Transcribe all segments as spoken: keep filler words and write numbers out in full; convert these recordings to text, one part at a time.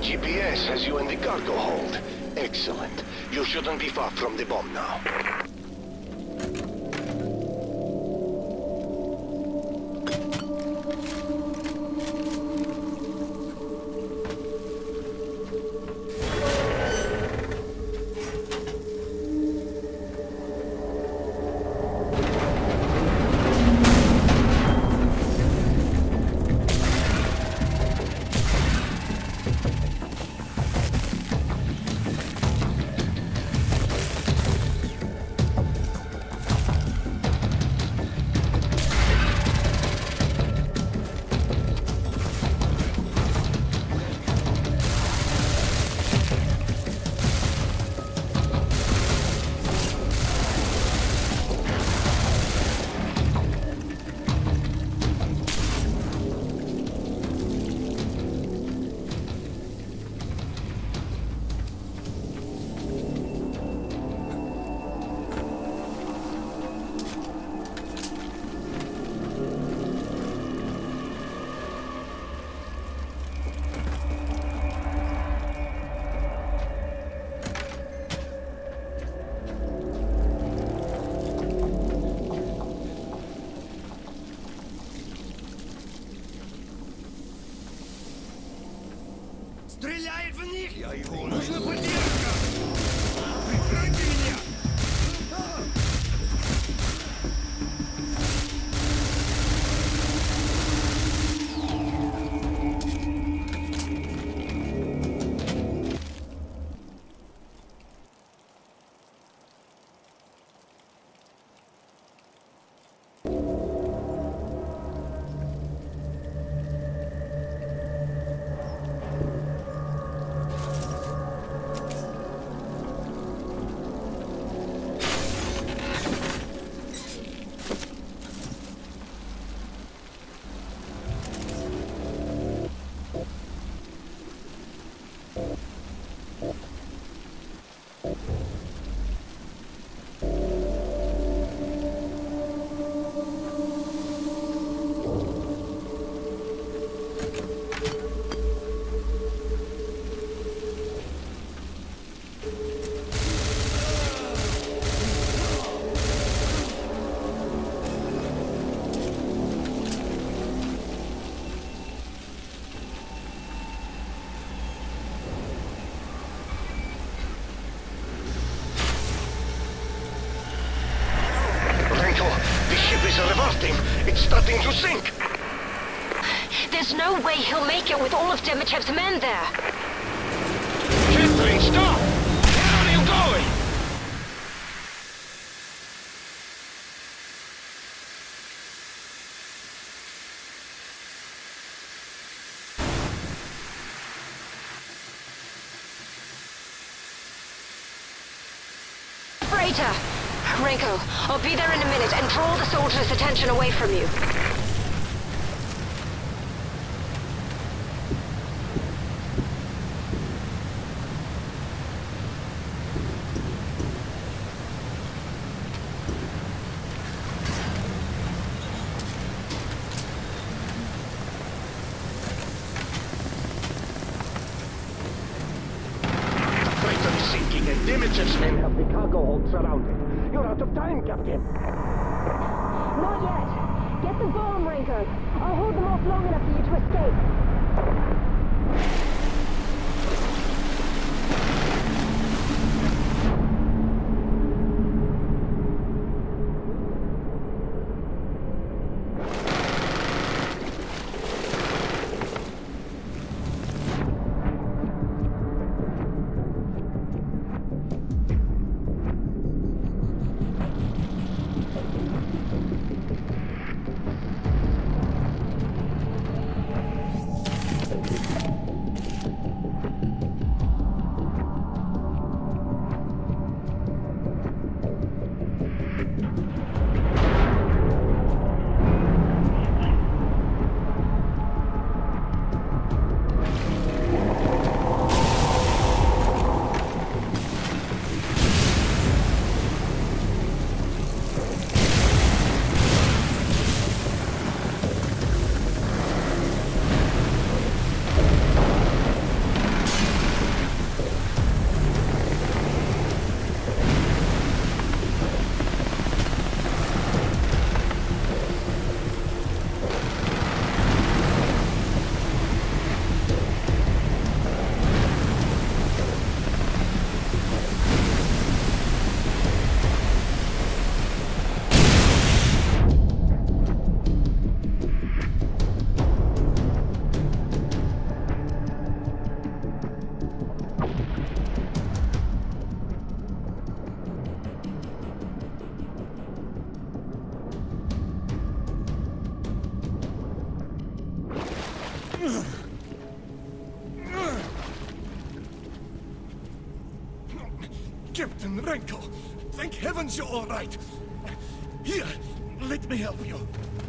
G P S has you in the cargo hold. Excellent. You shouldn't be far from the bomb now. Стреляет в них! Я его... Нужна поддержка! Прикройте меня! It's starting to sink! There's no way he'll make it with all of Demichev's men there! Catherine, stop! Where are you going? Freighter! Renko, I'll be there in a minute and draw the soldiers' attention away from you. The freighter is sinking and Demichev's men have the cargo hold surrounded. You're out of time, Captain! Not yet. Get the bomb, Renko. I'll hold them off long enough for you to escape. Captain Renko, thank heavens you're all right. Here, let me help you.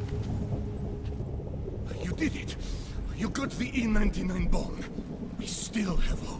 You did it. You got the E ninety-nine bomb. We still have hope.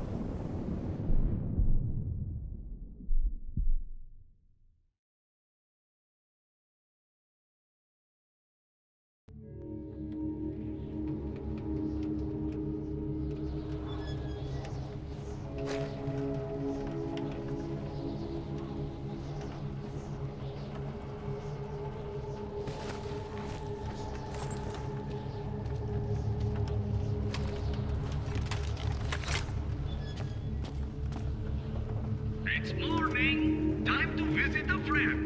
It's morning. Time to visit a friend.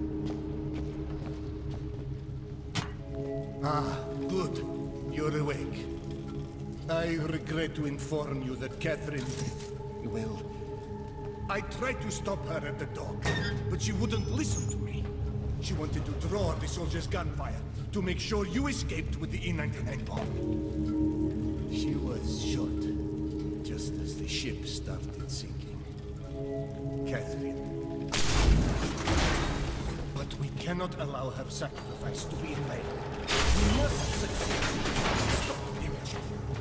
Ah, good. You're awake. I regret to inform you that Catherine... Well... I tried to stop her at the dock, but she wouldn't listen to me. She wanted to draw the soldiers' gunfire to make sure you escaped with the E ninety-nine bomb. She was shot, just as the ship started sinking. Catherine. But we cannot allow her sacrifice to be in vain. We must succeed to stop Dimitrov.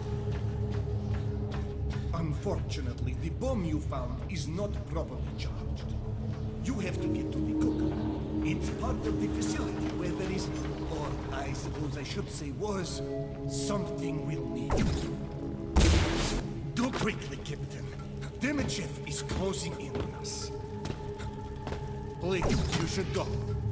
Unfortunately, the bomb you found is not properly charged. You have to get to the cook. It's part of the facility where there is, or I suppose I should say was, something we'll need. Go quickly, Captain. Dimitrov is closing in on us. Please, you should go.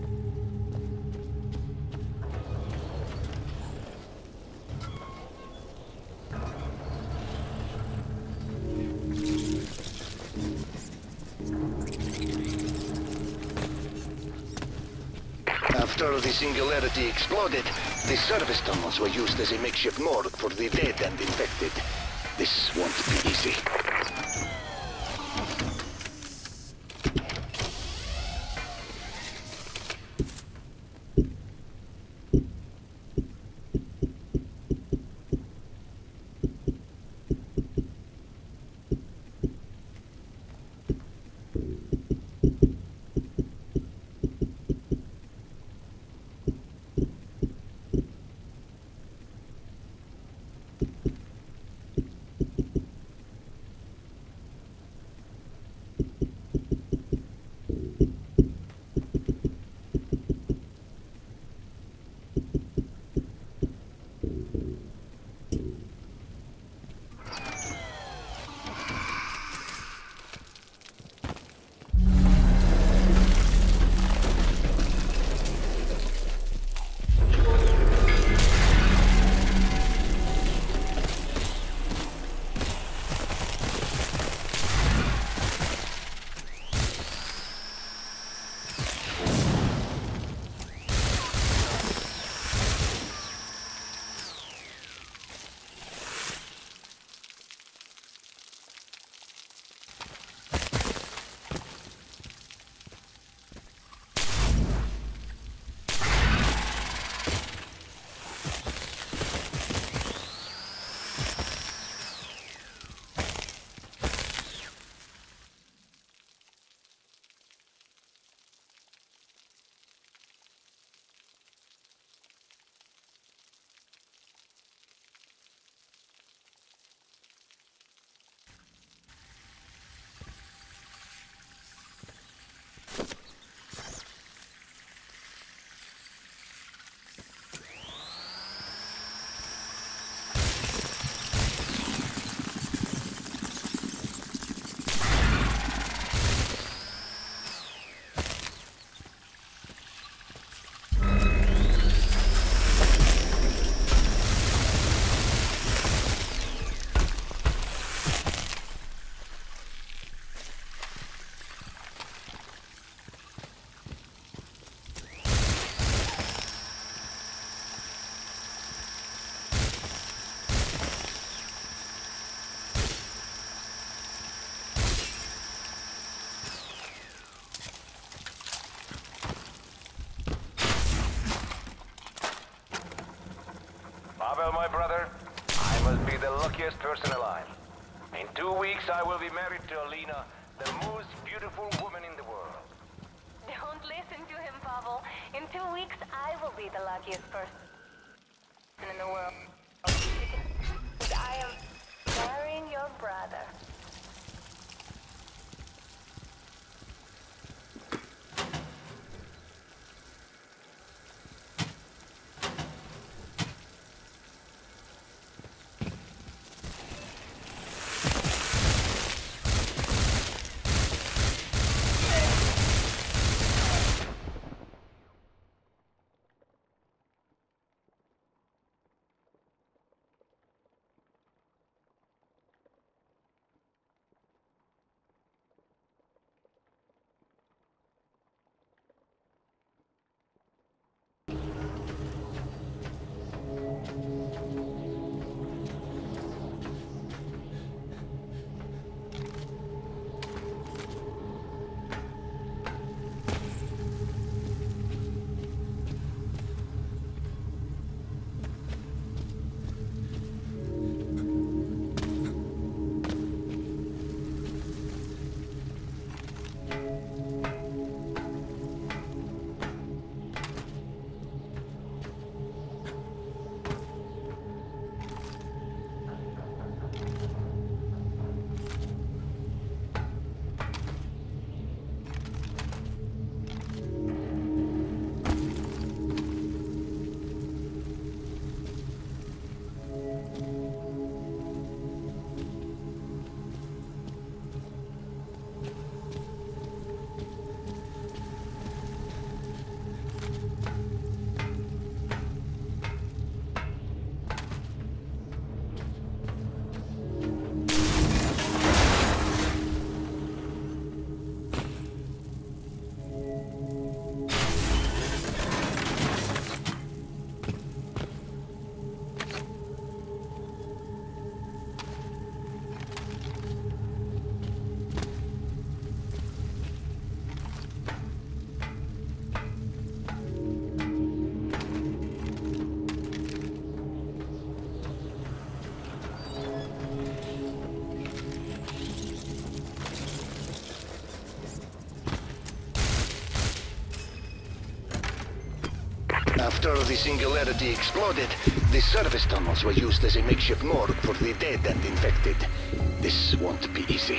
After the Singularity exploded, the service tunnels were used as a makeshift morgue for the dead and infected. This won't be easy. the luckiest person alive. In two weeks, I will be married to Alina, the most beautiful woman in the world. Don't listen to him, Pavel. In two weeks, I will be the luckiest person in the world. Because I am marrying your brother. After the Singularity exploded, the service tunnels were used as a makeshift morgue for the dead and infected. This won't be easy.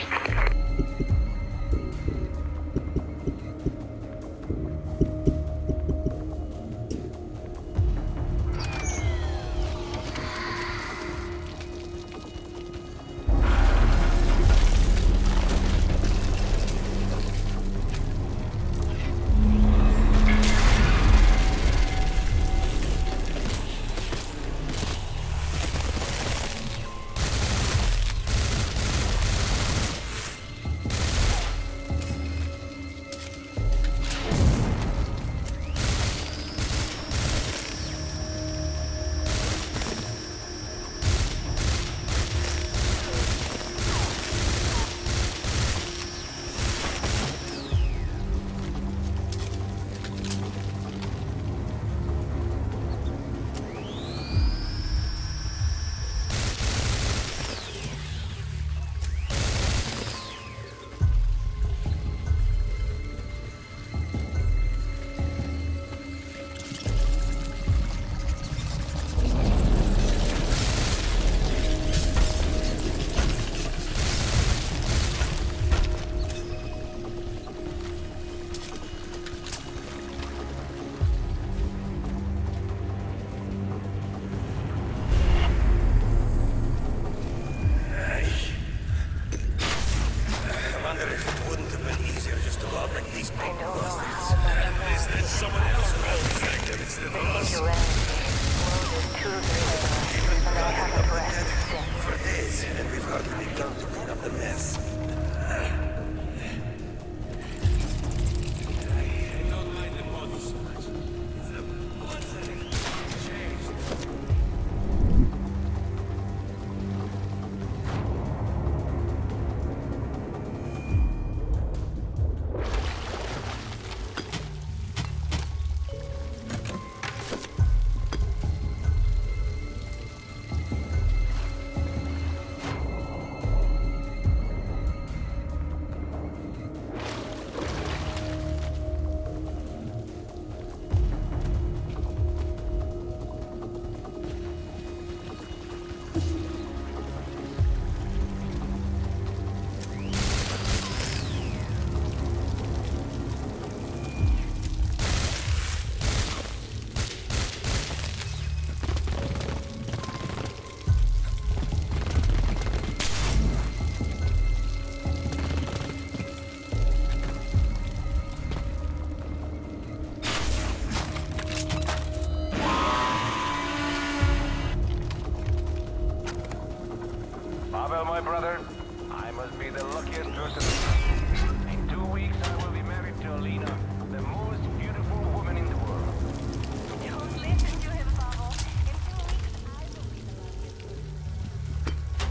Well, my brother, I must be the luckiest person. In two weeks, I will be married to Alina, the most beautiful woman in the world. Don't listen to him, Pavel. In two weeks, I will be the luckiest.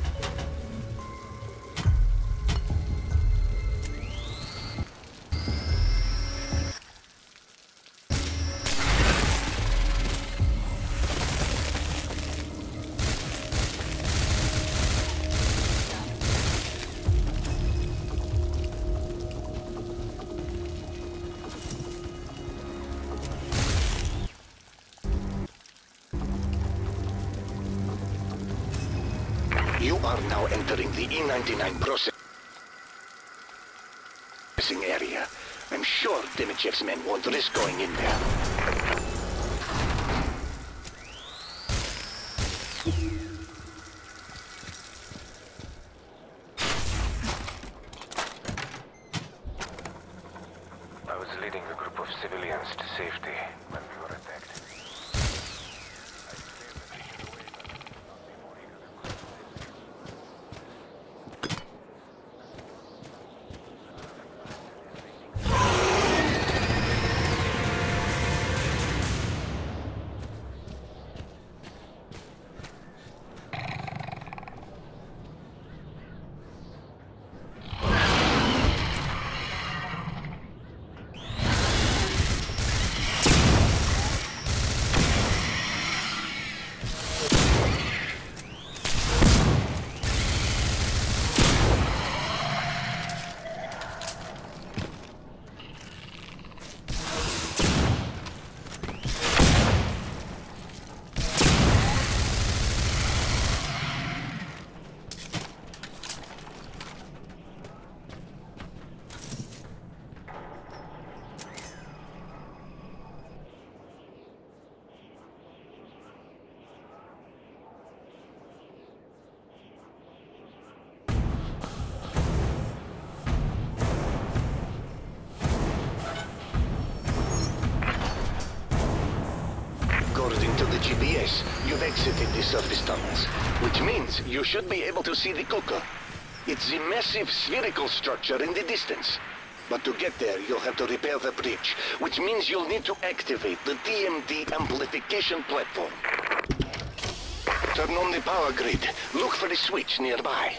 You are now entering the E ninety-nine processing area. I'm sure Demichev's men won't risk going in there. I was leading a group of civilians to safety when we were attacked. According to the G P S, you've exited the surface tunnels, which means you should be able to see the Kuka. It's a massive spherical structure in the distance. But to get there, you'll have to repair the bridge, which means you'll need to activate the T M D amplification platform. Turn on the power grid. Look for the switch nearby.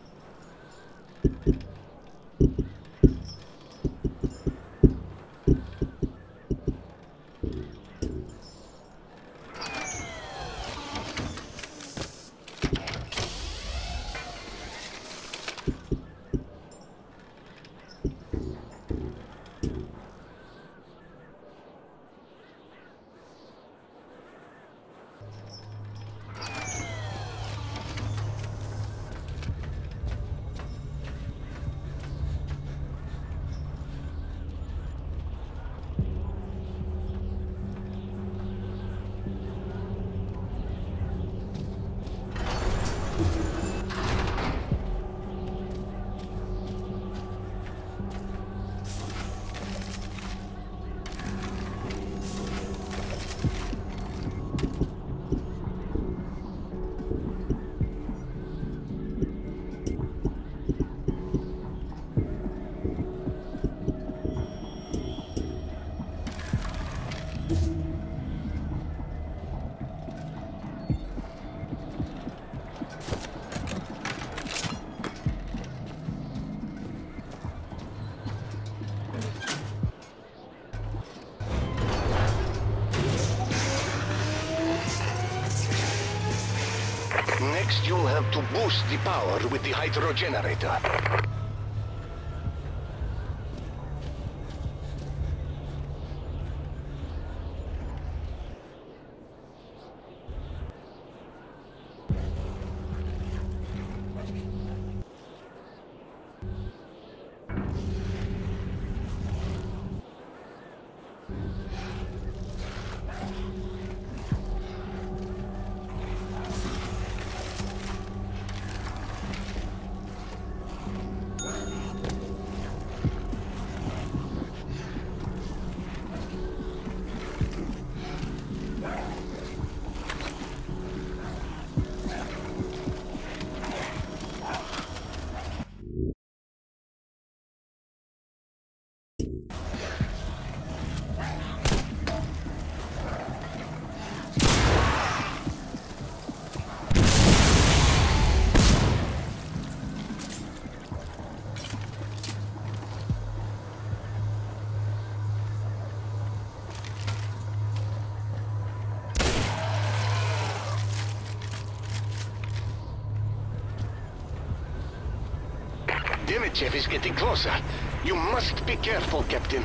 Next, you'll have to boost the power with the hydro generator. Demichev is getting closer. You must be careful, Captain.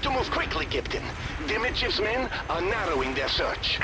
to move quickly, Captain. Dimitrev's men are narrowing their search.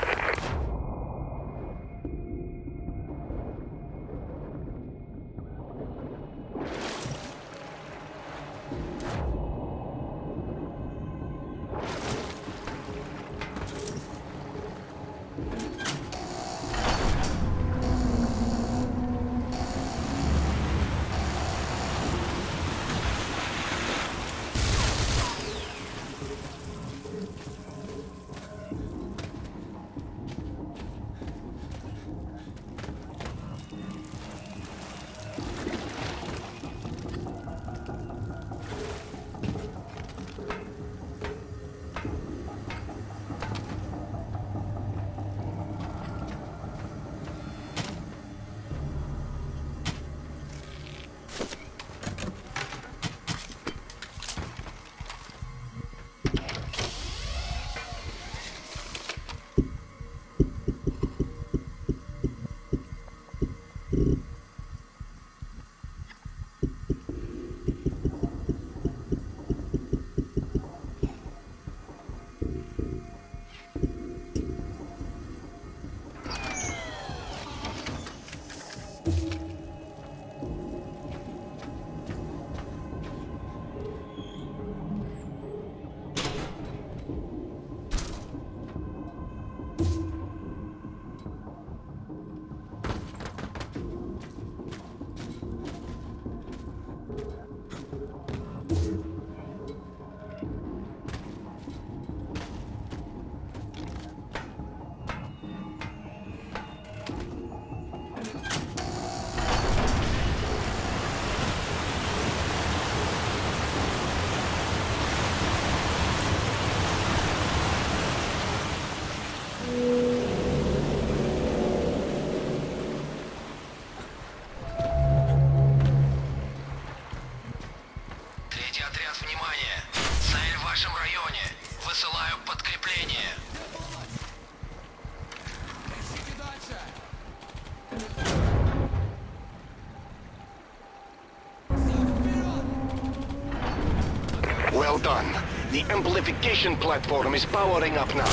Well done. The amplification platform is powering up now.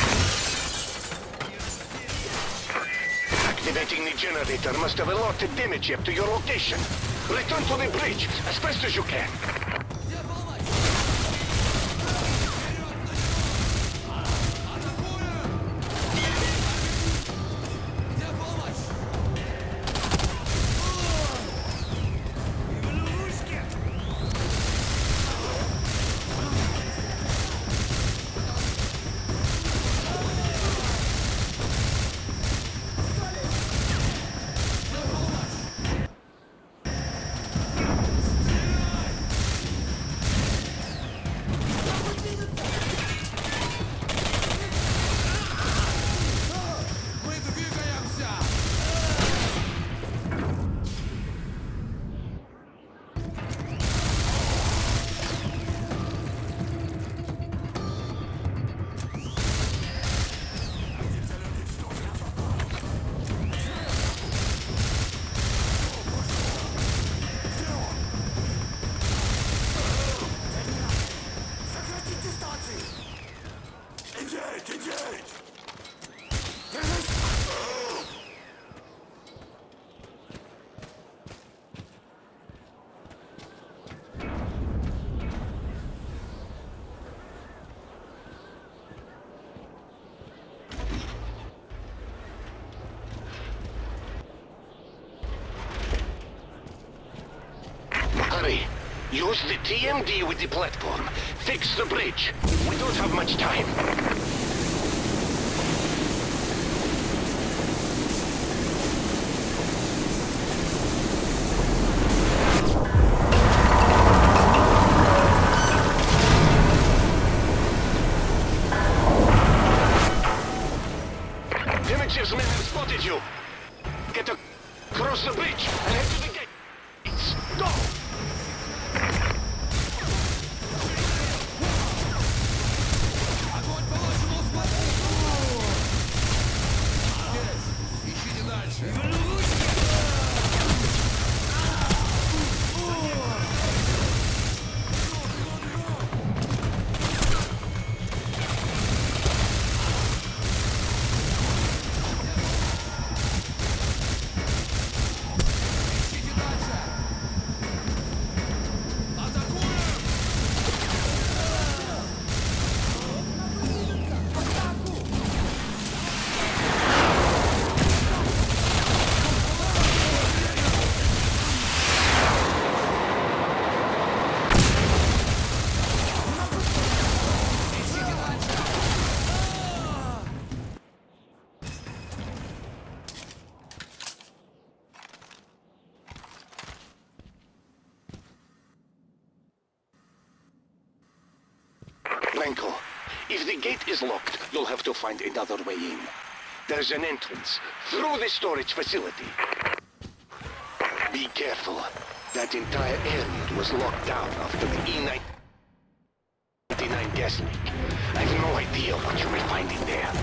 Activating the generator must have alerted Dimitrov to your location. Return to the bridge as fast as you can. Use the T M D with the platform. Fix the bridge. We don't have much time. Dimitrev's men have spotted you. Get across the bridge and head to the gates. Go! Franco, if the gate is locked, you'll have to find another way in. There's an entrance through the storage facility. Be careful. That entire area was locked down after the E ninety-nine gas leak. I have no idea what you may find in there.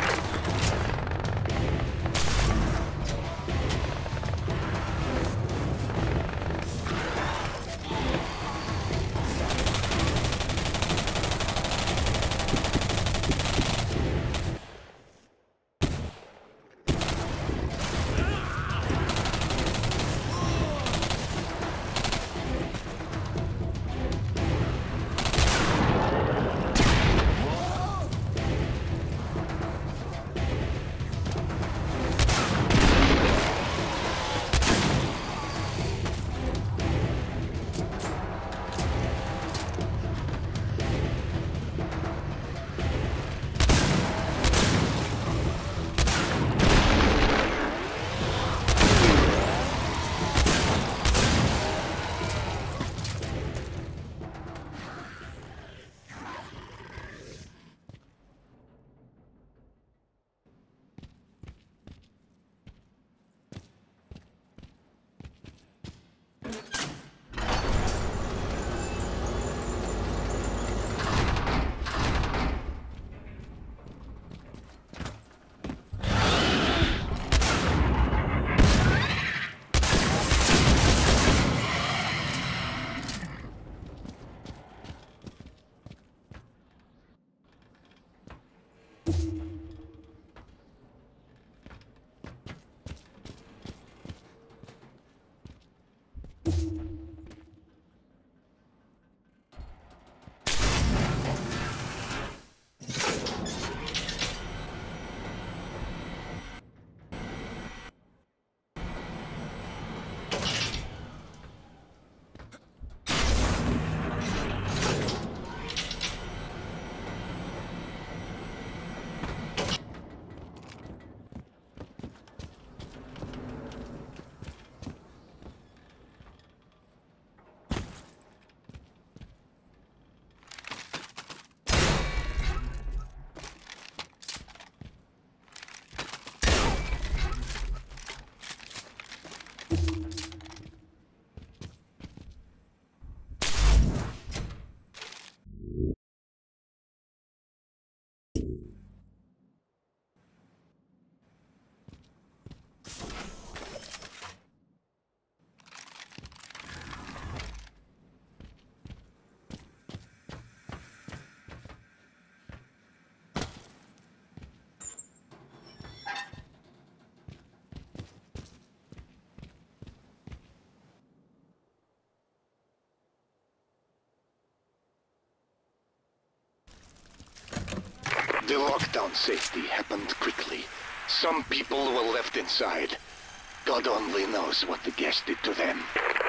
The lockdown safety happened quickly. Some people were left inside. God only knows what the gas did to them.